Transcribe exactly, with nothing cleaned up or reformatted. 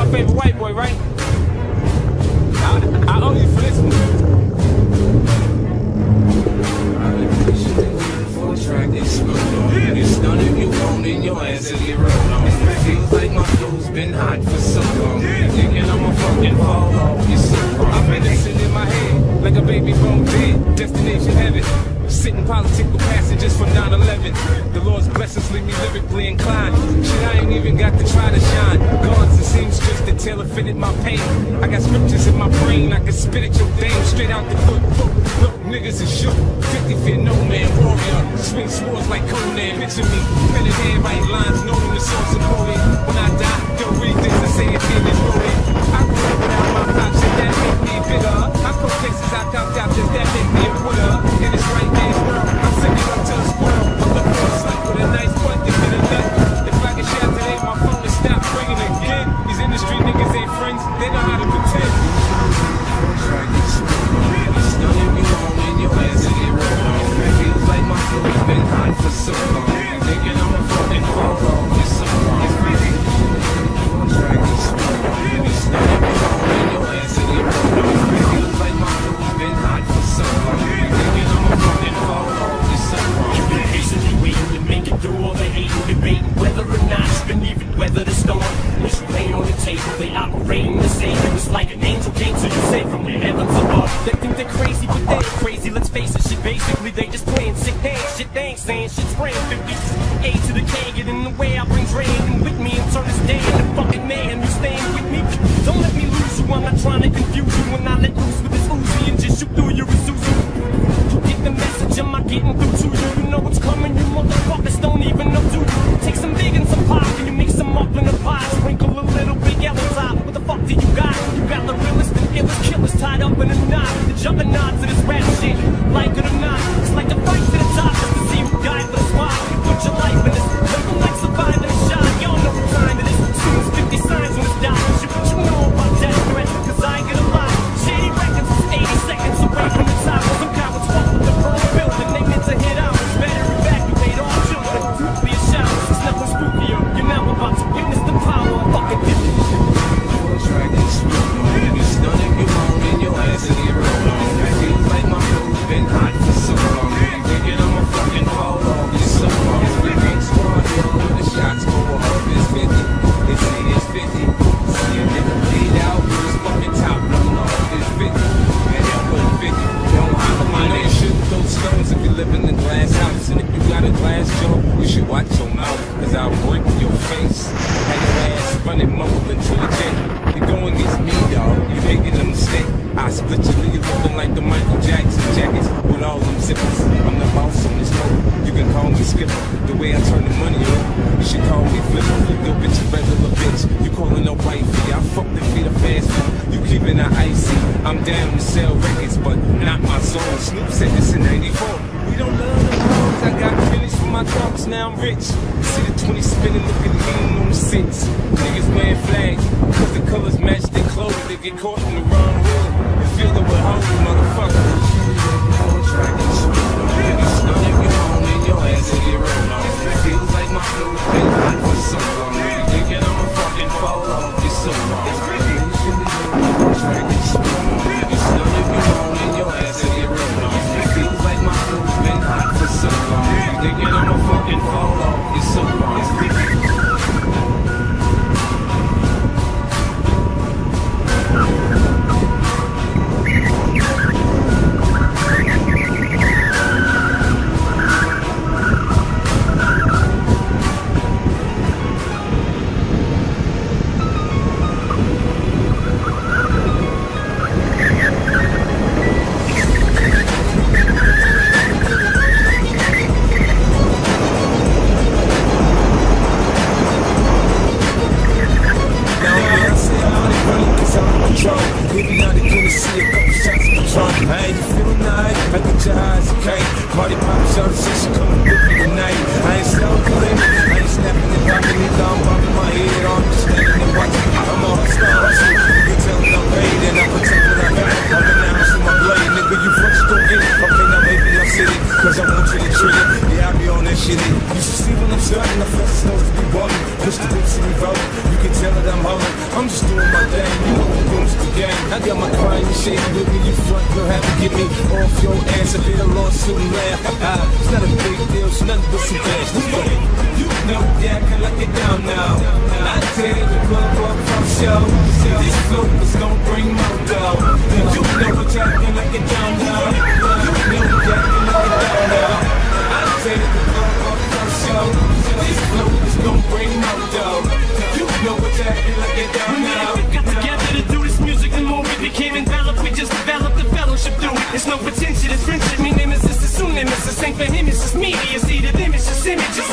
my favorite white boy, right? I, I owe you for this one. It's none of you owning your ass and get rolled on. It feels like my flow's been hot for so long. Thinking I'ma fucking fall off. You're so wrong. I'm medicine in my head, like a baby bone dead. Destination heaven. Sitting political passengers from nine eleven. The Lord's blessings leave me lyrically inclined. Shit, I ain't even got to try to shine. Guards and seamstress that tailor fitted my pain. I got scriptures in my brain, I can spit at your dame straight out the book. Look, niggas is shook. fifty feet no man warrior. Swing swords like Conan. Picture me, pen in hand, write lines, knowing the source of poet. When I die, don't read this and say it in this poet. I grew up without my pops, shit that make me bigger. I go places I copped out, just that make me a quitter. And it's right there. I'm sending up to the squirrel. I'm looking for a slip with a nice butt to get a nut. If I get shot today, my phone will stop ringing again. These industry niggas ain't friends, they know how to pretend. It's none of you owning your ass and get rolled on. It feels like my flow's been hot for so long. Thinking I'ma fucking fall off. You're so wrong. It's none of you owning your ass and get rolled on. It feels like my flow's been hot for so long. Thinking I'ma fucking fall off. You're so wrong. You've been patiently waiting to make it through all the hate and debating whether or not it's been even weather the storm. It's laying on the table, they operating the same. It was like an angel came to you, say from the heavens above. They think they're crazy, but they ain't crazy. Let's face it, shit. Basically, they just playing sick hands. Shit, they ain't saying shit. Spraying fifty A to the K, get in the way. I bring Dragon with me and turn this day into fucking mayhem. You staying with me? Don't let me lose you. I'm not trying to confuse you. When I let loose with this Uzi and just shoot through your Isuzu. You get the message, am I getting through to you? You know what's coming, you motherfuckers don't even know do you. Take some big and some pop and you mix them up in a pie. Sprinkle a little big yellow top. What the fuck do you got? You got the realest and illest killers tied up in a knot. The juggernauts of this rap shit, like it or not. It's like the fight to the top just to see who died for the spot. You put your life in this, nothing like surviving a shot. Y'all know the time it is. Soon as fifty signs on this dot. Shit, what you know about that threat? Cause I get a lot. Shady records is eighty seconds away from the top. Some cowards fuck with the first building, they meant to hit out. Better evacuate all children. Be a shout, it's nothing spookier. You're now about to witness the power of fucking different. It's none of you owning your ass and get rolled on. It feels like my flow's been hot for so long. Thinking I'ma fucking fall off. You're so wrong. It's big squad, yo. The shots go off. It's fifty. They say it's fifty. See a nigga bleed out. His fucking top blown off. It's fifty. And that was fifty. Don't holler my name. Shouldn't throw stones if you live in a glass house. And if you got a glass jaw, you should watch your mouth. Cause I'll break your face. Have your ass running mumbling to the jet. You're going against me, dog. You're making a mistake. I split your niggas looking like the Michael Jackson jackets with all them zippers. I'm the boss on this road. You can call me Skipper. The way I turn the money on, you should call me Flipper. Yo, bitch, a regular bitch. You calling no wifey. I fuck the feet of fast food. You keeping her icy. I'm down to sell records, but not my soul. Snoop said this in ninety-four. We don't love the dogs. I got finished for my dogs, now I'm rich. See the twenty spinning, looking lean on the six. Niggas wearing flags, cause the colors match their clothes. They get caught in the wrong hood. You feel that we're hungry, motherfucker. It's none of you owning your ass and get rolled on. It feels like my flow's been hot for so long. Thinking I'ma fucking fall off. You're so wrong. It's none of you owning your ass and get rolled on. It feels like my flow's been hot for so long. Thinking I'ma fucking fall off. You're so wrong. I'm just doing I got my crime shady with me. You front, you'll have to get me off your ass if it a lawsuit and laugh. It's not a big deal, it's nothing but some cash. Let's go. You know that, can I get down now? I tell you, the club up from show. This flow is gonna bring more dough. You know what y'all can I get down now? You know what y'all can I get down now? I tell you, the club up from show. This flow is gonna bring more dough. You know what y'all can I get down now? We got together to do this music, the more we became enveloped, we just developed the fellowship through it. It's no pretension, it's friendship. Me nemesis is soon nemesis. Ain't for him, it's just media. See the them, it's just images.